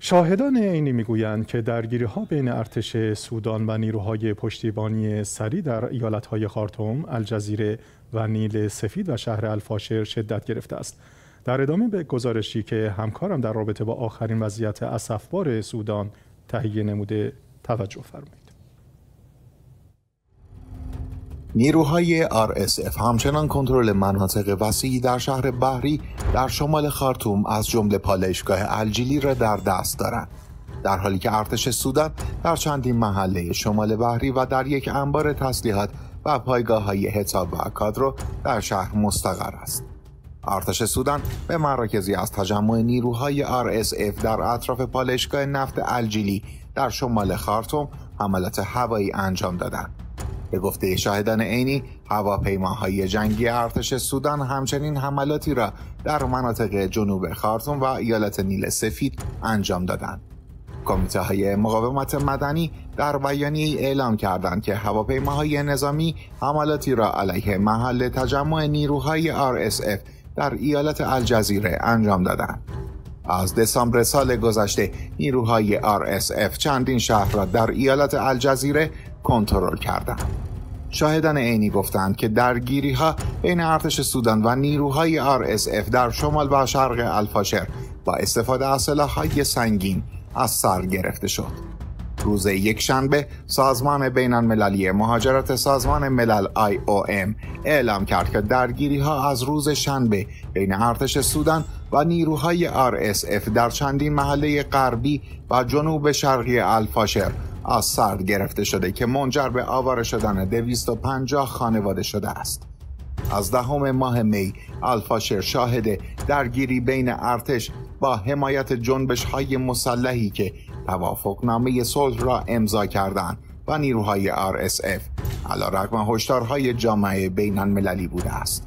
شاهدان عینی میگویند که درگیری‌ها بین ارتش سودان و نیروهای پشتیبانی سریع در ایالت‌های خارتوم، الجزیره و نیل سفید و شهر الفاشر شدت گرفته است. در ادامه به گزارشی که همکارم در رابطه با آخرین وضعیت اسفبار سودان تهیه نموده توجه فرمایید. نیروهای RSF همچنان کنترل مناطق وسیعی در شهر بحری در شمال خارتوم از جمله پالایشگاه الجیلی را در دست دارند، در حالی که ارتش سودان در چندین محله شمال بحری و در یک انبار تسلیحات و پایگاه‌های حساب و کادرو در شهر مستقر است. ارتش سودان به مراکزی از تجمع نیروهای RSF در اطراف پالایشگاه نفت الجیلی در شمال خارتوم حملات هوایی انجام دادند. به گفته شاهدان عینی، هواپیماهای جنگی ارتش سودان همچنین حملاتی را در مناطق جنوب خارتوم و ایالت نیل سفید انجام دادند. کمیته‌های مقاومت مدنی در بیانیه‌ای اعلام کردند که هواپیماهای نظامی حملاتی را علیه محل تجمع نیروهای RSF در ایالت الجزیره انجام دادند. از دسامبر سال گذشته نیروهای RSF چندین شهر را در ایالت الجزیره کنترل کردند. شاهدان عینی گفتند که درگیری‌ها بین ارتش سودان و نیروهای RSF در شمال و شرق الفاشر با استفاده از سلاح‌های سنگین از سر گرفته شد. روز یکشنبه سازمان بین‌المللی مهاجرت سازمان ملل IOM اعلام کرد که درگیری‌ها از روز شنبه بین ارتش سودان و نیروهای RSF در چندین محله غربی و جنوب شرقی الفاشر از سر گرفته شده که منجر به آواره شدن 250 خانواده شده است. از 10 ماه می الفاشر شاهد درگیری بین ارتش با حمایت جنبش‌های مسلحی که توافقنامه صلح را امضا کردند و نیروهای RSF علیرغم هشدارهای جامعه بین‌المللی بوده است.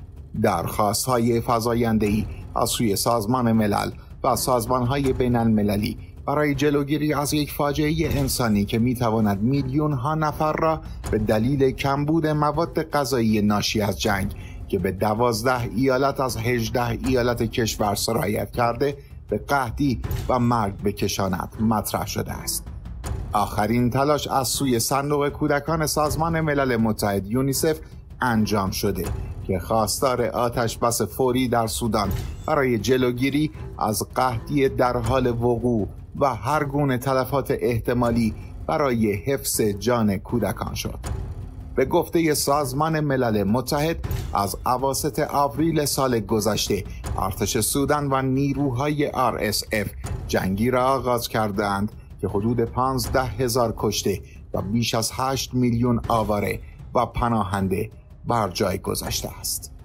درخواست‌های فزاینده‌ای از سوی سازمان ملل و سازمان‌های بین‌المللی برای جلوگیری از یک فاجعه انسانی که می‌تواند میلیون‌ها نفر را به دلیل کمبود مواد غذایی ناشی از جنگ که به 12 ایالت از 18 ایالت کشور سرایت کرده به قحطی و مرگ بکشاند مطرح شده است. آخرین تلاش از سوی صندوق کودکان سازمان ملل متحد یونیسف انجام شده که خواستار آتش بس فوری در سودان برای جلوگیری از قحطی در حال وقوع و هر گونه تلفات احتمالی برای حفظ جان کودکان شد. به گفته سازمان ملل متحد از اواسط آوریل سال گذشته ارتش سودان و نیروهای RSF جنگی را آغاز کردند که حدود 15,000 کشته و بیش از 8 میلیون آواره و پناهنده بر جای گذاشته است.